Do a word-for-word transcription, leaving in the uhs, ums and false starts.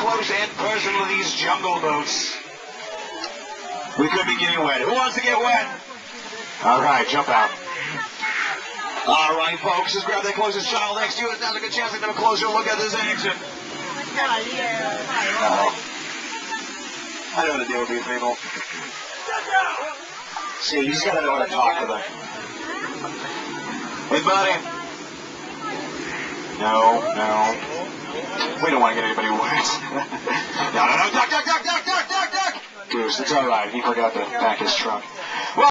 close and personal to these jungle boats. We could be getting wet. Who wants to get wet? All right, jump out. All right, folks, just grab that closest child next to you. Now's a good chance to get a closer look at this action. Uh-oh. I know what to deal with these people. See, you just gotta know how to talk to them. Hey, buddy. No, no. We don't want to get anybody wet. no, no, no, duck, duck, duck, duck, duck, duck, duck! Goose, it's all right. He forgot to pack his trunk. Well,